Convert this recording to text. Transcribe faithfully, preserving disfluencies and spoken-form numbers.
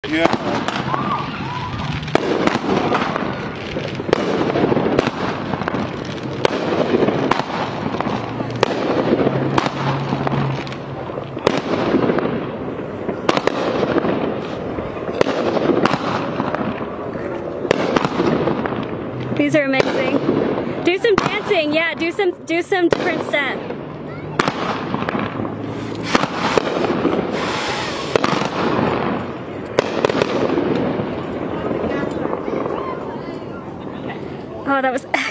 Yeah. These are amazing. Do some dancing, yeah, do some do some different stuff. Oh, that was